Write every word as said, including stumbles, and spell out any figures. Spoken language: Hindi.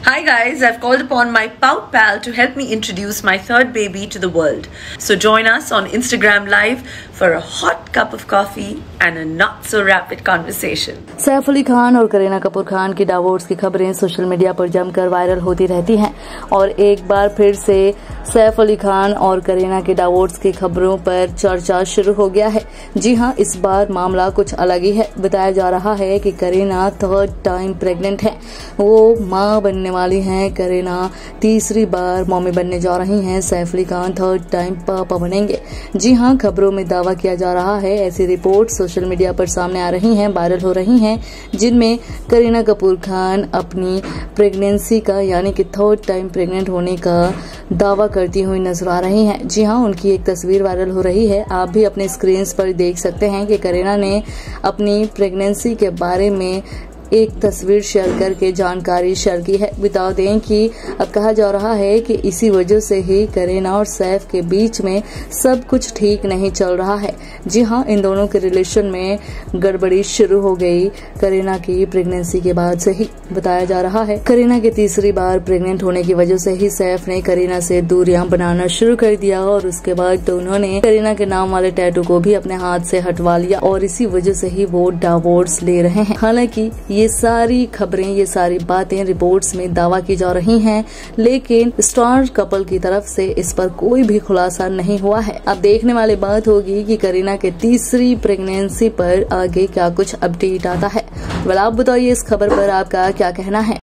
Hi guys, I've called upon my pout pal to help me introduce my third baby to the world. So join us on Instagram Live for a hot cup of coffee and a not so rapid conversation. Saif Ali Khan और करीना कपूर खान की डिवोर्स की खबरें सोशल मीडिया पर जमकर वायरल होती रहती हैं और एक बार फिर से सैफ अली खान और करीना के डिवोर्स की खबरों पर चर्चा शुरू हो गया है। जी हां, इस बार मामला कुछ अलग ही है। बताया जा रहा है कि करीना थर्ड टाइम प्रेग्नेंट है, वो मां बनने वाली हैं। करीना तीसरी बार मम्मी बनने जा रही हैं। सैफ अली खान थर्ड टाइम पापा बनेंगे। जी हां, खबरों में दावा किया जा रहा है। ऐसी रिपोर्ट सोशल मीडिया पर सामने आ रही हैं, वायरल हो रही हैं, जिनमें करीना कपूर खान अपनी प्रेगनेंसी का यानी कि थर्ड टाइम प्रेग्नेंट होने का दावा करती हुई नजर आ रही हैं। जी हां, उनकी एक तस्वीर वायरल हो रही है। आप भी अपने स्क्रीन पर देख सकते हैं कि करीना ने अपनी प्रेगनेंसी के बारे में एक तस्वीर शेयर करके जानकारी शेयर की है। बता दें कि अब कहा जा रहा है कि इसी वजह से ही करीना और सैफ के बीच में सब कुछ ठीक नहीं चल रहा है। जी हां, इन दोनों के रिलेशन में गड़बड़ी शुरू हो गई करीना की प्रेगनेंसी के बाद से ही। बताया जा रहा है करीना के तीसरी बार प्रेग्नेंट होने की वजह से ही सैफ ने करीना से दूरियां बनाना शुरू कर दिया और उसके बाद तो उन्होंने करीना के नाम वाले टैटू को भी अपने हाथ से हटवा लिया और इसी वजह से ही वो डिवोर्स ले रहे हैं। हालांकि ये सारी खबरें, ये सारी बातें रिपोर्ट्स में दावा की जा रही हैं, लेकिन स्टार कपल की तरफ से इस पर कोई भी खुलासा नहीं हुआ है। अब देखने वाली बात होगी कि करीना के तीसरी प्रेगनेंसी पर आगे क्या कुछ अपडेट आता है। वेल, आप बताइए इस खबर पर आपका क्या कहना है।